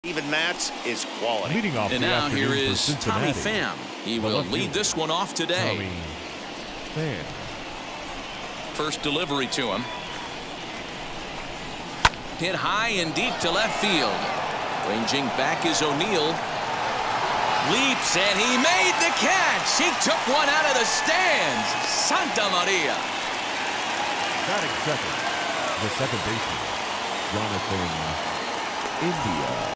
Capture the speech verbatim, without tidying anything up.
Even Mats is quality. Leading off and the now here afternoon for is Tommy Cincinnati, Pham. He the will left lead fielder, this one off today. Tommy Pham. First delivery to him. Hit high and deep to left field. Ranging back is O'Neill. Leaps, and he made the catch. He took one out of the stands. Santa Maria. Batting second, the second baseman, Jonathan India.